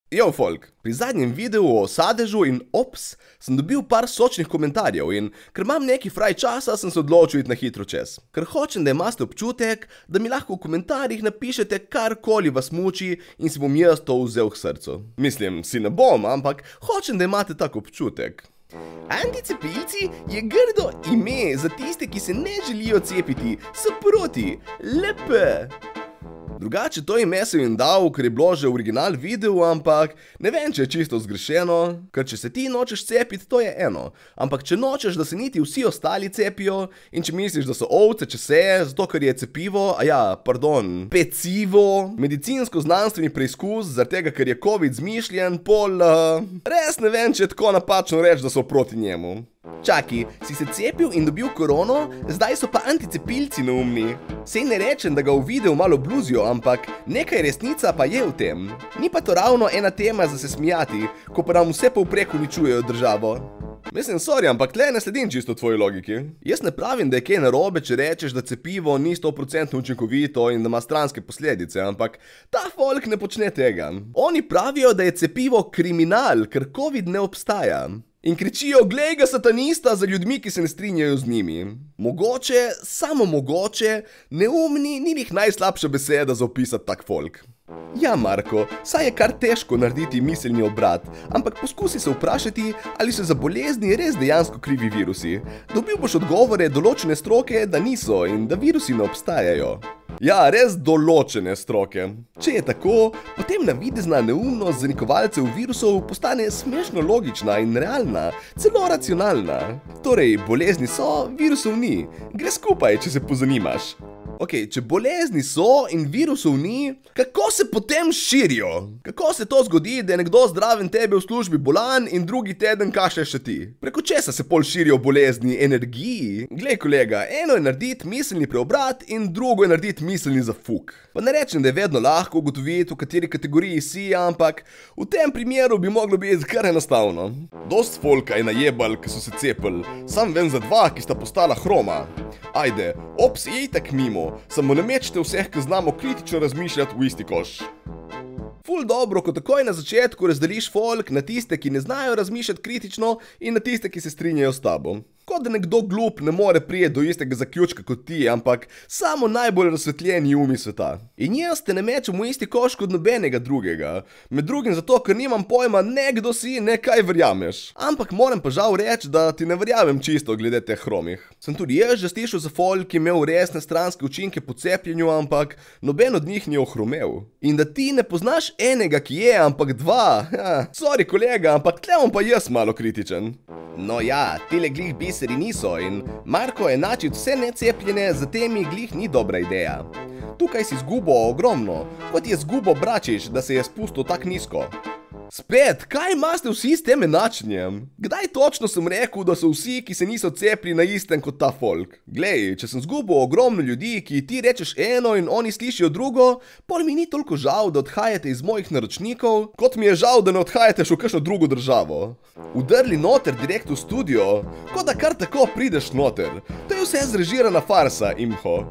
Jo, folk, pri zadnjem videu o sadežu in ops sem dobil par sočnih komentarjev in ker imam neki fraj časa, sem se odločil iti na hitro čez. Ker hočem, da imate občutek, da mi lahko v komentarjih napišete karkoli vas muči in si bom jaz to vzel k srcu. Mislim, si ne bom, ampak hočem, da imate tak občutek. Anticepilci je grdo ime za tiste, ki se ne želijo cepiti, so proti, lepe. Drugače to ime sem jim dal, ker je bilo že v original videu, ampak ne vem, če je čisto zgrešeno, ker če se ti nočeš cepiti, to je eno. Ampak če nočeš, da se niti vsi ostali cepijo in če misliš, da so ovce, če se, zato ker je cepivo, pecivo, medicinsko-znanstveni preizkus, zaradi tega, ker je COVID zmišljen, res ne vem, če je tako napačno reči, da so proti njemu. Čaki, si se cepil in dobil korono, zdaj so pa anticepilci neumni. Sej ne rečem, da ga v videu malo bluzijo, ampak nekaj resnica pa je v tem. Ni pa to ravno ena tema za se smijati, ko pa nam vse povprek uničujejo državo. Mislim, sorry, ampak tle ne sledim čisto tvoji logiki. Jaz ne pravim, da je kaj narobe, če rečeš, da cepivo ni 100% učinkovito in da ima stranske posledice, ampak ta folk ne počne tega. Oni pravijo, da je cepivo kriminal, ker COVID ne obstaja. In kričijo, glej ga satanista za ljudmi, ki se ne strinjajo z njimi. Mogoče, samo mogoče, neumni ni njih najslabša beseda za opisati tak folk. Ja, Marko, saj je kar težko narediti miselni obrat, ampak poskusi se vprašati, ali so za bolezni res dejansko krivi virusi. Dobil boš odgovore določene stroke, da niso in da virusi ne obstajajo. Ja, res določene stroke. Če je tako, potem navidezna neumnost zanikovalcev virusov postane smešno logična in realna, celo racionalna. Torej, bolezni so, virusov ni. Gre skupaj, če se pozanimaš. Ok, če bolezni so in virusov ni, kako se potem širijo? Kako se to zgodi, da je nekdo zdraven tebe v službi bolan in drugi teden kašlje še ti? Preko česa se pol širijo bolezni, energiji? Glej, kolega, eno je narediti miselni preobrat in drugo je narediti miselni zafuk. Pa ne rečem, da je vedno lahko ugotoviti, v kateri kategoriji si, ampak v tem primeru bi moglo biti kar enostavno. Dost folka je najebal, ki so se cepili. Sam vem za dva, ki sta postala hroma. Ajde, ops, je itak mimo. Samo ne mečete vseh, ki znamo kritično razmišljati v isti koš. Ful dobro, ko takoj na začetku razdeliš folk na tiste, ki ne znajo razmišljati kritično in na tiste, ki se strinjajo s tabo. Kot da nekdo glup ne more prijeti do istega zaključka kot ti, ampak samo najbolj razsvetljeni umi sveta. In jaz te ne mečem v isti koš kot nobenega drugega. Med drugim zato, ker nimam pojma ne kdo si, ne kaj verjameš. Ampak moram pa žal reči, da ti ne verjamem čisto glede teh hromih. Sem tudi jaz že slišal za folk, ki je imel resne stranske učinke po cepljenju, ampak noben od njih ni ohromel. In da ti ne poznaš enega, ki je, ampak dva. Sorry kolega, ampak tle bom pa jaz malo kritičen. No ja, tile glih biseri niso in Marko enačiti vse necepljene za temi glih ni dobra ideja. Tukaj si zgubo ogromno, kot je zgubo Bračič, da se je spustil tak nizko. Spet, kaj imate vsi s tem enačenjem? Kdaj točno sem rekel, da so vsi, ki se niso cepili na istem kot ta folk? Glej, če sem zgubil ogromno ljudi, ki ti rečeš eno in oni slišijo drugo, pol mi ni toliko žal, da odhajate iz mojih naročnikov, kot mi je žal, da ne odhajate še v kakšno drugo državo. Udrli noter direkt v studio, kot da kar tako prideš noter. To je vse zrežirana farsa, imho.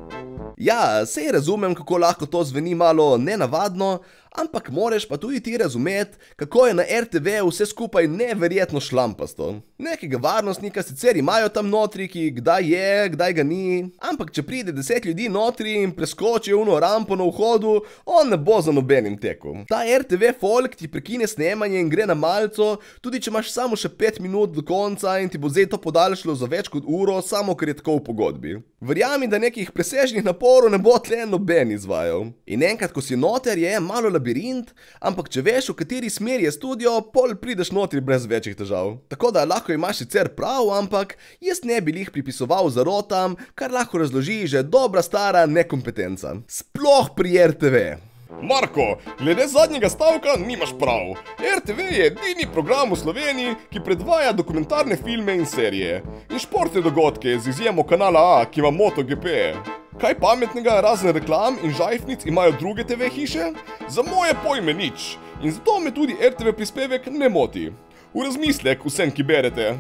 Ja, sej razumem, kako lahko to zveni malo nenavadno, ampak moreš pa tudi ti razumeti, kako je na RTV vse skupaj neverjetno šlampasto. Nekega varnostnika sicer imajo tam notri, ki kdaj je, kdaj ga ni, ampak če pride 10 ljudi notri in preskočijo uno rampo na vhodu, on ne bo za nobenim tekom. Ta RTV folk ti prekine snemanje in gre na malco, tudi če imaš samo še 5 minut do konca in ti bo zdaj to podaljšalo za več kot uro, samo ker je tako v pogodbi. Verjami, da nekih presežnih naporov ne bo tle noben izvajal. In enkrat, ko si noter, je malo labirint, ampak če veš, v kateri smeri je studio, pol prideš notri brez večjih težav. Tako da lahko imaš sicer prav, ampak jaz ne bi jih pripisoval zarotam, kar lahko razloži že dobra stara nekompetenca. Sploh pri RTV. Marko, glede zadnjega stavka nimaš prav. RTV je edini program v Sloveniji, ki predvaja dokumentarne filme in serije. In športne dogodke z izjemo kanala A, ki ima MotoGP. Kaj pametnega razen reklam in žajfnic imajo druge TV hiše? Za moje pojme nič. In zato me tudi RTV prispevek ne moti. V razmislek vsem, ki berete.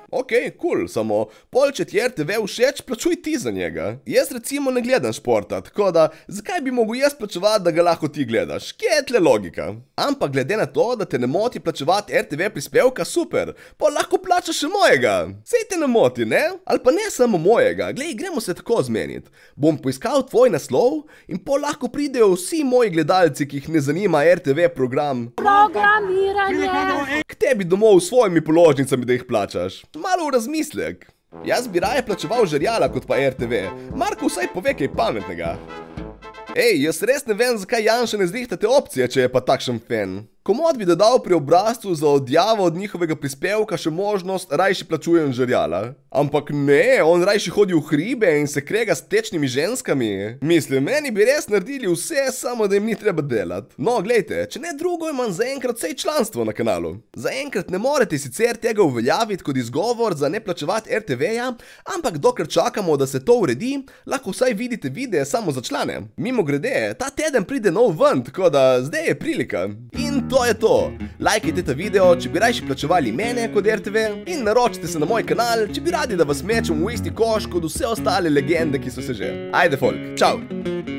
Ok, cool, samo pol, če ti RTV všeč, plačuj ti za njega. Jaz recimo ne gledam športa, tako da zakaj bi mogel jaz plačevati, da ga lahko ti gledaš? Kje je tle logika? Ampak glede na to, da te ne moti plačevati RTV prispevka, super, pa lahko plačaš še mojega. Sej te ne moti, ne? Ali pa ne samo mojega, glej, gremo se tako zmeniti. Bom poiskal tvoj naslov in pol lahko pridejo vsi moji gledalci, ki jih ne zanima RTV program. Programiranje. K tebi domov s svojimi položnicami, da jih plačaš. Malo v razmislek. Jaz bi raje plačeval Žerjala kot pa RTV. Marko vsaj pove kaj pametnega. Ej, jaz res ne vem, zakaj Janša ne zrihta te opcije, če je pa takšen fan. Komot bi dodal pri obrazcu za odjavo od njihovega prispevka še možnost rajši plačujem Žerjala. Ampak ne, on rajši hodi v hribe in se krega s tečnimi ženskami. Mislim, meni bi res naredili vse, samo da jim ni treba delati. No, glejte, če ne drugo, imam zaenkrat vsej članstvo na kanalu. Zaenkrat ne morete sicer tega uveljaviti kot izgovor za ne plačevati RTV-ja, ampak dokler čakamo, da se to uredi, lahko vsaj vidite videe samo za člane. Mimogrede, ta teden pride nov ven, tako da zdaj je prilika. In to je to. Lajkajte ta video, če bi rajši plačevali mene kot RTV, in naročite se na moj kanal, če bi radi, da vas mečem v isti koš kot vse ostale legende, ki so se že. Ajde folk, čau!